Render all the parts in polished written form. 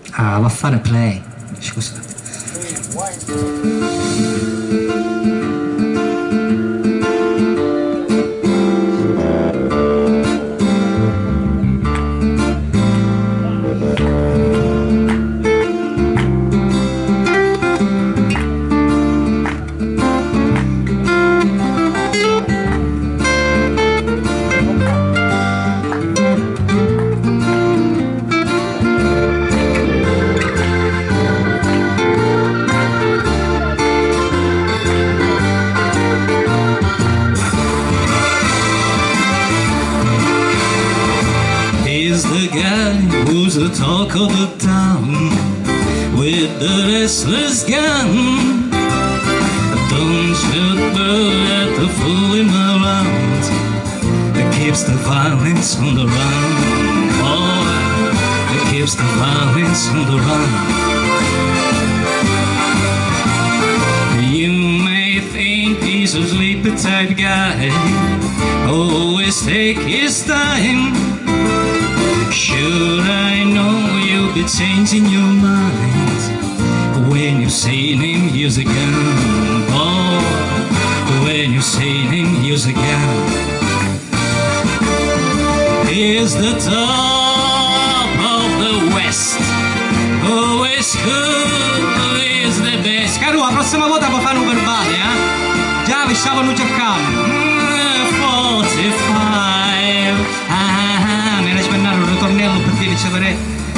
Ah, va a fare play. Scusate. Who's the talk of the town with the restless gun? Don't shoot let the fool him around. That keeps the violence on the run. Boy, that keeps the violence on the run. You may think he's a sleepy type guy, always take his time. Sure, I know you'll be changing your mind when you see him use a gun. Oh, when you see him use a gun. Here's the top of the West. Oh, it's cool, is the best. Caro, la prossima volta può fare un verbale, eh? Già vi stavano cercando. 45. Un ritornello per dire ricevere.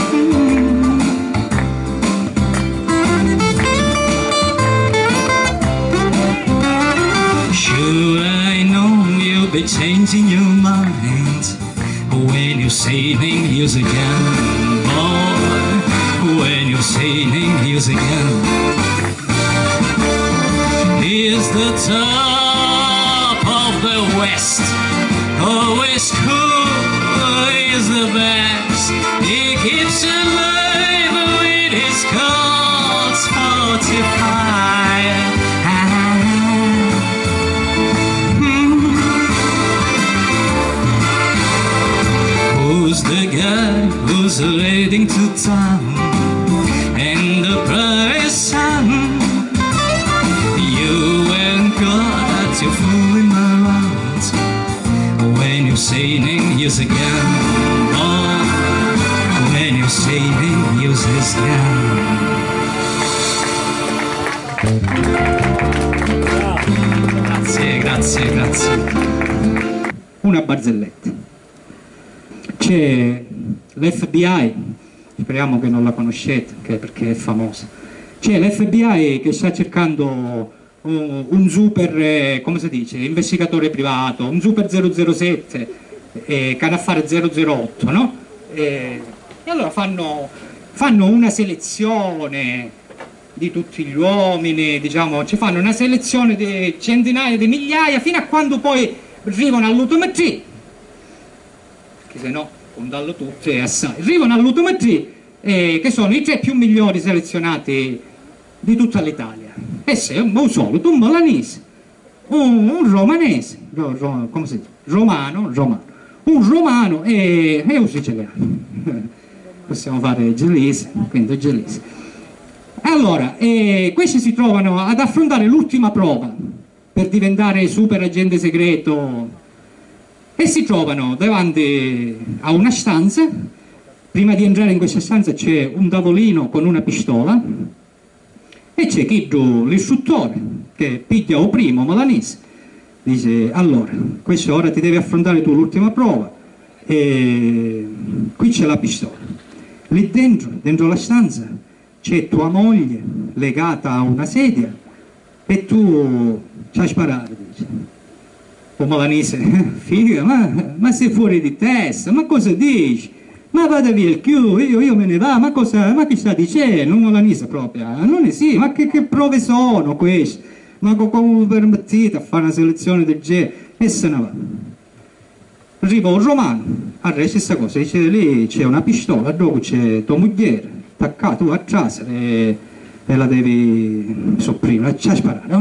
Sure, I know you'll be changing your mind when you see him use a gun. Boy, when you see him use a gun. Here's the top of the West. Oh, it's cool. Is the best. He keeps alive with his Colts 45. Who's the guy who's leading to town and the private son? You and God that you're fooling around when you say him use a gun. When you see him use his gun. Grazie, grazie, grazie. Una barzelletta. C'è l'FBI, speriamo che non la conoscete, perché è famosa. C'è l'FBI che sta cercando un super, come si dice, investigatore privato, un super 007, che ha da fare 008, no? E allora fanno una selezione di tutti gli uomini, diciamo, ci fanno una selezione di centinaia di migliaia fino a quando poi arrivano all'ultima 3, che se no condanno tutti e assai. Arrivano all'ultima 3, che sono i 3 più migliori selezionati di tutta l'Italia. E se un solito, un milanese, un romanese, come si dice? Romano, un romano e un siciliano. Possiamo fare gelese, quindi gelese. Allora, questi si trovano ad affrontare l'ultima prova per diventare super agente segreto e si trovano davanti a una stanza. Prima di entrare in questa stanza c'è un tavolino con una pistola e c'è l'istruttore che piglia il primo milanese. Dice: allora, questa ora ti devi affrontare tu l'ultima prova e qui c'è la pistola. Lì dentro la stanza c'è tua moglie legata a una sedia e tu ci hai sparato, dice. O milanese: figa, ma sei fuori di testa, ma cosa dici? Ma vada via il chiù, io me ne va, ma che sta dicendo? Un milanese proprio, non esiste, ma che prove sono queste? Ma come permettete a fare una selezione del genere? E se ne va. Arriva un romano, arresta questa cosa, dice: lì c'è una pistola, dopo c'è tua moglie, attaccato a casa e la devi sopprimere, ci ha sparato.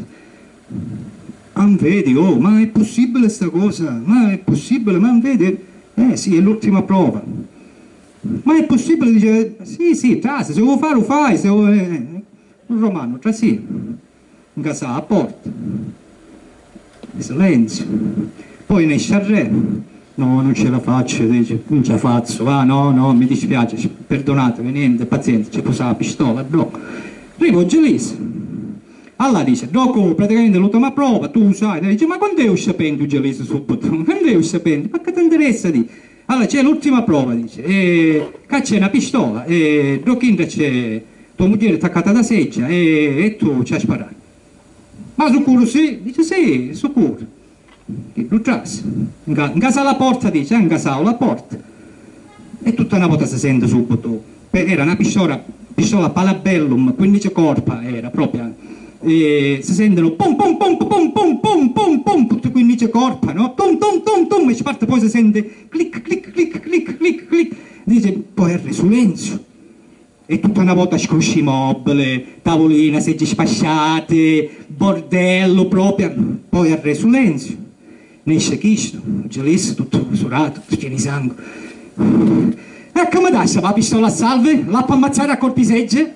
Ma vedi, oh, ma è possibile sta cosa? Ma è possibile, ma vedi? Sì, è l'ultima prova. Ma è possibile? Dice, sì, sì, trasi, se vuoi fare lo fai, se vuoi... Un romano, trasì, in casa a porta, silenzio. Poi ne esce al re, no, non ce la faccio, dice, non ce la faccio, va, no, no, mi dispiace, perdonatemi, niente, pazienza, ci pusa la pistola, blocco. Arrivo Gelisi. Allora dice, dopo praticamente l'ultima prova, tu sai, dice, ma quando è il stipendio Gelisi subito? Quando è il stipendio? Ma che ti interessa di? Allora c'è l'ultima prova, dice, c'è una pistola, e dopo c'è tua moglie attaccata da seggia e tu ci hai sparato. Ma sicuro sì? Dice sì, sicuro. Che tu trasi. In casa alla porta, dice, in casa alla porta. E tutta una volta si sente subito, era una pistola Palabellum, 15 corpa, era proprio. E si sentono pum pum pum pum pum pum pum pum tutte 15 corpa, no? Tum tum tum tum e ci parte poi si sente clic clic clic clic clic clic, dice poi è silenzio e tutta una volta scrusci mobile, tavolina, seggi spasciate, bordello proprio, poi è silenzio, ne esce Cristo, Gelisi tutto surato, tutto pieno di sangue. E come dai la pistola a salve? La può ammazzare a colpi segge?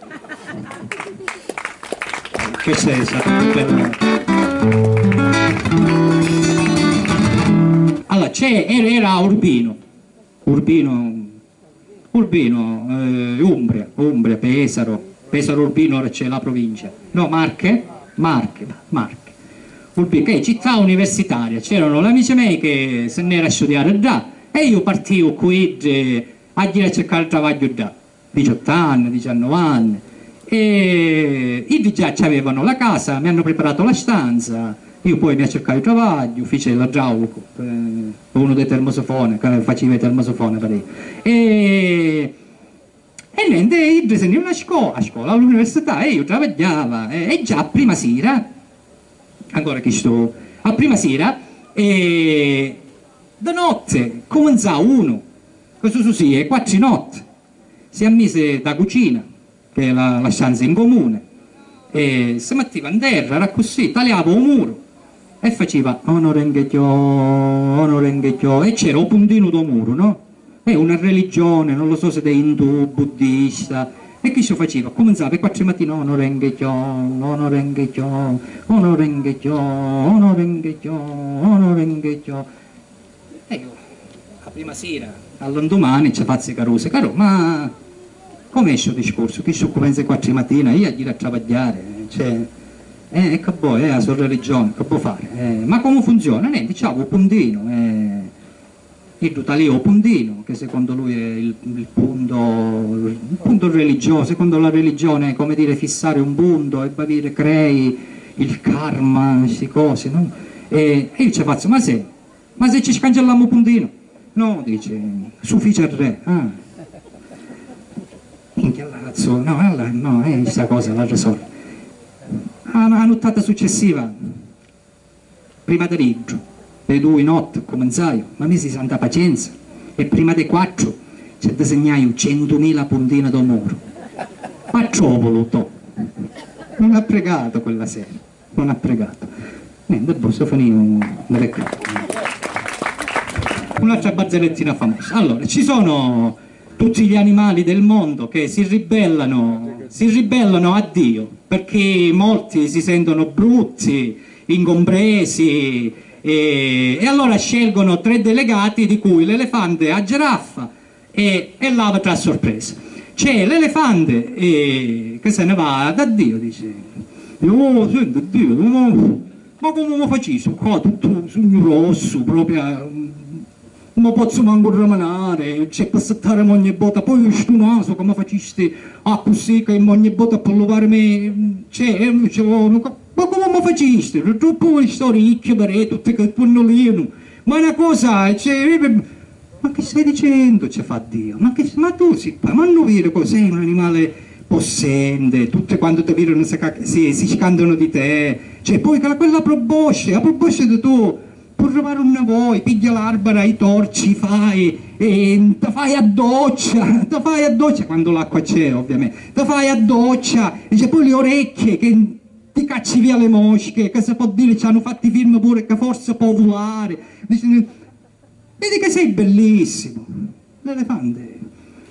Che sei stato? Allora era Umbria, Pesaro Urbino, ora c'è la provincia, no, Marche, Urbino, che è città universitaria, c'erano amici miei che se ne era a studiare già e io partivo qui a dire a cercare travaglio già, 18 anni, 19 anni. E i già avevano la casa, mi hanno preparato la stanza, io poi mi ho cercato il travaglio, fece l'idraulico, uno dei termosofoni, che faceva i termosofoni per lì. E niente, io disegnavo a scuola, all'università, e io travagliavo, e già a prima sera, ancora che sto, a prima sera, e da notte cominciava uno, questo sì, è 4 notti, si è mise da cucina, che è la stanza in comune, e si metteva in terra, era così, tagliava un muro e faceva onorenghechiò, e c'era un puntino del muro, no? È una religione, non lo so se è indù, buddista, e che si faceva? Cominciava per 4 mattine, onorenghechiò, e io, la prima sera, all'indomani ci faccio carose, caro, ma come è questo discorso? Chi si comincia 4 mattina, io a dire a travagliare, cioè, che poi, la sua religione, che può fare? Ma come funziona? Niente, diciamo, puntino, il talio puntino, che secondo lui è il punto religioso, secondo la religione è come dire fissare un punto, e dire crei il karma, queste cose, no? E io ci faccio, ma se ci scangelliamo puntino? No, dice, sufficia il re, minchia lazzo, no, questa cosa la risolve. La nottata successiva, prima di riggio, le 2 notti cominciai, ma mi si santa pazienza, e prima dei 4 ci disegnai 100.000 puntine da muro. Ma ciò ho voluto, non ha pregato quella sera, non ha pregato. Niente, poi si finì un'altra barzellettina famosa. Allora, ci sono tutti gli animali del mondo che si ribellano a Dio, perché molti si sentono brutti, incompresi, e allora scelgono 3 delegati, di cui l'elefante, la giraffa e l'avatar a sorpresa. C'è l'elefante che se ne va da Dio, dice, oh, senti Dio, ma come mi faccio qua tutto sogno rosso, proprio... non posso manco rimanere, c'è per settare ogni volta, poi questo naso come faciste a così che ogni volta per levare me, ma come mi faciste? Dopo sto ricchio per tutte che pannolino, ma una cosa, ma che stai dicendo? Ci fa Dio, ma tu ma non vedi cosa sei un animale possente, tutte quando ti vedono si scandano di te, cioè poi quella probosce, la probosce di tu, per trovare una voi, piglia l'arbara, i torci, ti fai a doccia quando l'acqua c'è ovviamente, ti fai a doccia, e c'è poi le orecchie che ti cacci via le mosche, che si può dire ci hanno fatto i film pure che forse può volare, vedi che sei bellissimo, l'elefante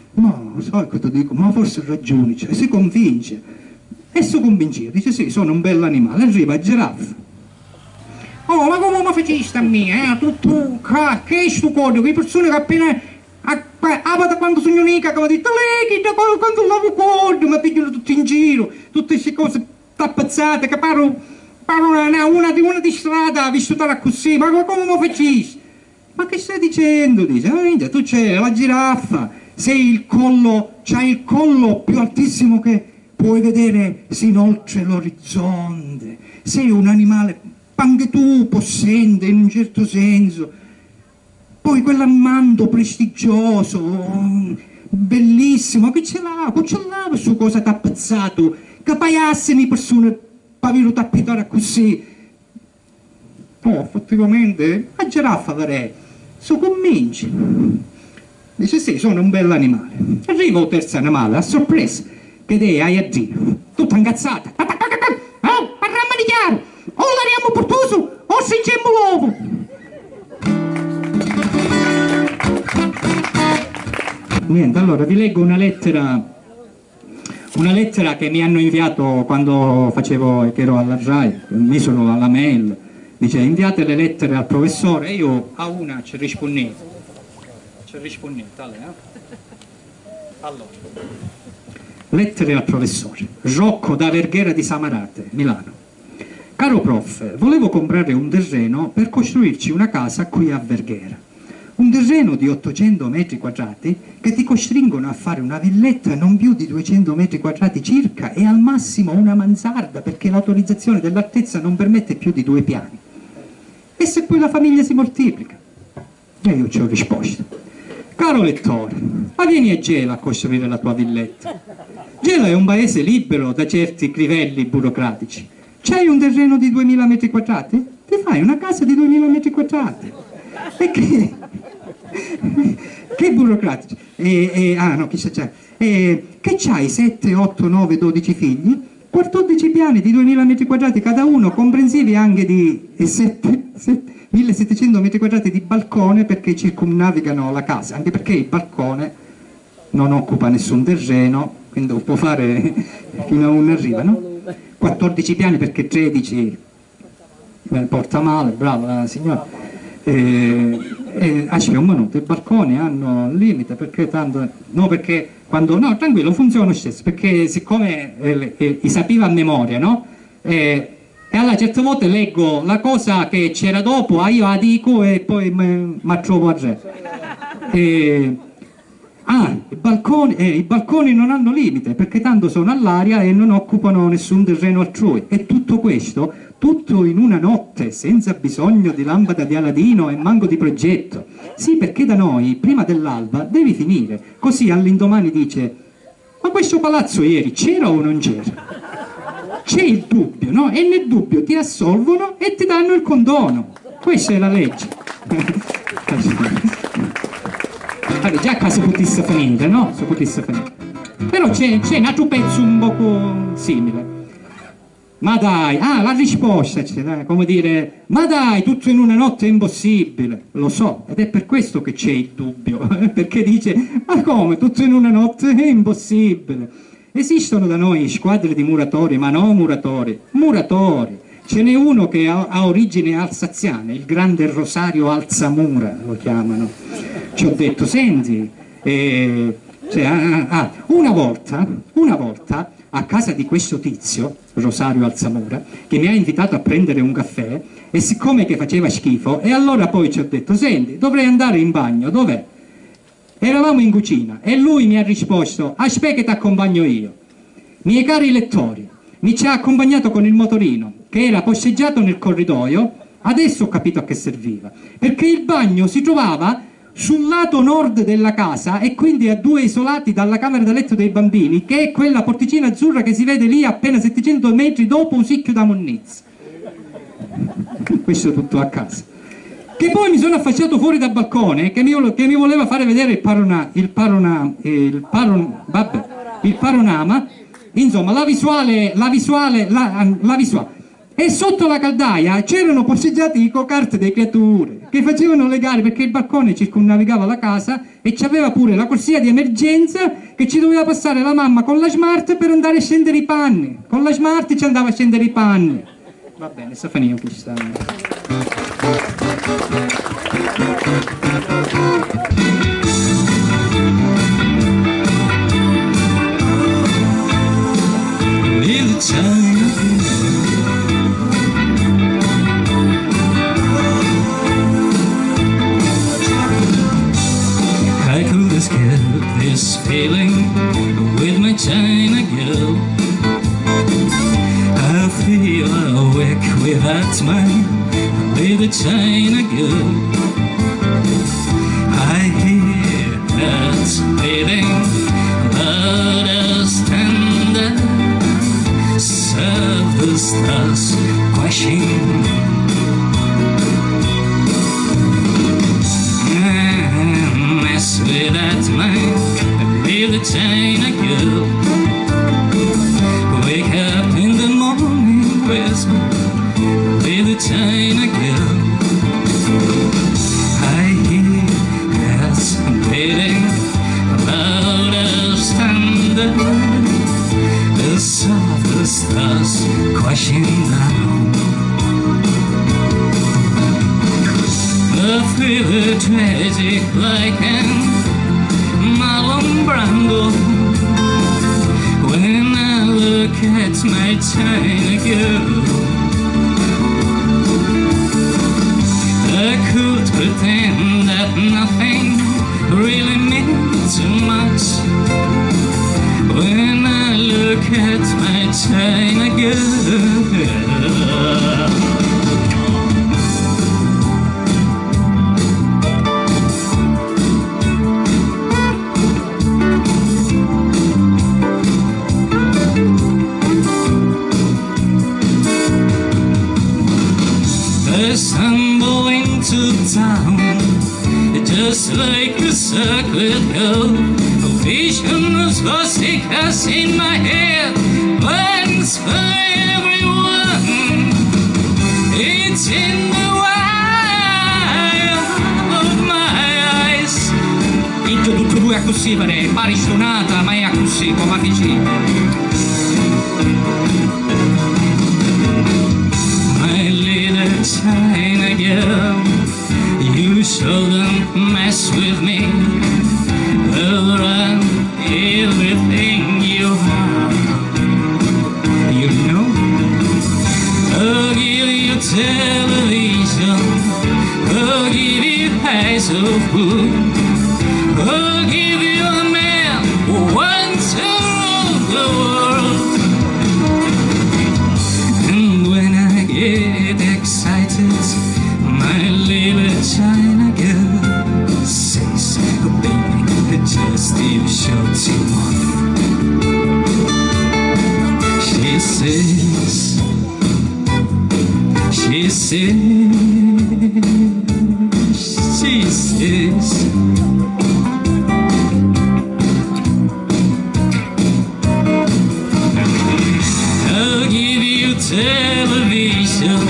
Ma sai cosa dico? Ma forse ha ragione, cioè, si convince. E si convince, dice sì, sono un bell'animale, arriva a giraffa. Oh, ma come mi facesti a me, Tu, che è sto codice? Che persone che appena... quando sono unica che mi ha detto lei, che quando lavo codice, mi pigliano tutti in giro, tutte queste cose tappazzate, che paro una di strada, vissuta così, ma come mi facesti? Ma che stai dicendo? Dice, tu c'è la giraffa, c'hai il collo più altissimo che puoi vedere sino oltre l'orizzonte, sei un animale anche tu possente in un certo senso, poi quell'ammando prestigioso, bellissimo, che ce l'ha su cosa t'ha ammazzato, che paiassini persone pavilo tappitare così. Oh, effettivamente, la giraffa farei, su convinci. Dice sì, sono un bell'animale. Arriva il terzo animale, a sorpresa, che te hai a dire, tutta incazzata. Parliamo di chiaro, o l'ariamo portoso o stringiamo l'uovo. Niente, allora vi leggo una lettera che mi hanno inviato quando che ero alla RAI, mi sono alla mail, dice inviate le lettere al professore, e io a una ci rispondevo. Allora, lettere al professore Rocco da Verghera di Samarate, Milano. Caro prof, volevo comprare un terreno per costruirci una casa qui a Verghera, un terreno di 800 metri quadrati che ti costringono a fare una villetta non più di 200 metri quadrati circa e al massimo una mansarda perché l'autorizzazione dell'altezza non permette più di 2 piani. E se poi la famiglia si moltiplica? E io ci ho risposto: caro lettore, ma vieni a Gela a costruire la tua villetta. Gela è un paese libero da certi crivelli burocratici. C'hai un terreno di 2000 metri quadrati? Ti fai una casa di 2000 metri quadrati. E che burocratici. No, chissà c'è. Che c'hai 7, 8, 9, 12 figli? 14 piani di 2000 metri quadrati cada uno, comprensivi anche di 1700 metri quadrati di balcone perché circumnavigano la casa, anche perché il balcone non occupa nessun terreno, quindi lo può fare fino a uno arriva, no? 14 piani perché 13 porta male, brava la signora. C'è un minuto, i balconi hanno il limite perché tanto no, perché quando no, tranquillo, funziona lo stesso perché siccome li sapiva a memoria, no? E allora certe volte leggo la cosa che c'era dopo, io la dico e poi mi trovo a re. I balconi non hanno limite perché tanto sono all'aria e non occupano nessun terreno altrui. E tutto questo, tutto in una notte, senza bisogno di lampada di Aladino e manco di progetto. Sì, perché da noi, prima dell'alba, devi finire. Così all'indomani dice: ma questo palazzo ieri c'era o non c'era? C'è il dubbio, no? E nel dubbio ti assolvono e ti danno il condono. Questa è la legge. Allora, già che si potesse finire, no? Si potesse finire. Però c'è un altro pezzo un poco simile. Ma dai, la risposta c'è, come dire, ma dai, tutto in una notte è impossibile. Lo so, ed è per questo che c'è il dubbio, perché dice, ma come, tutto in una notte è impossibile. Esistono da noi squadre di muratori, ma no muratori. Ce n'è uno che ha origine alsaziane, il grande Rosario Alzamura, lo chiamano. Ci ho detto, senti, una volta, a casa di questo tizio, Rosario Alzamura, che mi ha invitato a prendere un caffè, e siccome che faceva schifo, e allora poi ci ho detto, senti, dovrei andare in bagno, dov'è? Eravamo in cucina, e lui mi ha risposto, aspetta che ti accompagno io. Miei cari lettori, mi ci ha accompagnato con il motorino, che era posteggiato nel corridoio. Adesso ho capito a che serviva, perché il bagno si trovava sul lato nord della casa e quindi a 2 isolati dalla camera da letto dei bambini, che è quella porticina azzurra che si vede lì appena 700 metri dopo Usicchio da Monnizzi. Questo tutto a casa. Che poi mi sono affacciato fuori dal balcone che mi voleva fare vedere il panorama, insomma la visuale. E sotto la caldaia c'erano posteggiati i go-kart delle creature che facevano le gare, perché il balcone circumnavigava la casa e c'aveva pure la corsia di emergenza che ci doveva passare la mamma con la smart per andare a scendere i panni. Con la smart ci andava a scendere i panni. Va bene, sta finendo qui sta. I could escape this feeling with my China girl. I feel awake without my little China girl. I hear that beating loud as tender, serve the stars crashing. Mess with that man, little China girl. Wake up in the morning with little China girl. I hear as beating loud as thunder, the soft stars crashing down. I feel tragic like an Marlon Brando when I look at my China girl. I could pretend that nothing really means too much when I look at my China girl. Stumble into town just like a circuit girl. A vision of swastikas in my head, plans for everyone. It's in the wire of my eyes. Into tutti e due a così, pare stonata, ma è a così, come dici. China girl, you shouldn't mess with me. I'll run everything you have. You know, I'll give you television, I'll give you pies of food, I'll give you a man who wants to rule the world. And when I get excited, my little China girl says, oh baby, just you show too much. She says, I'll give you television,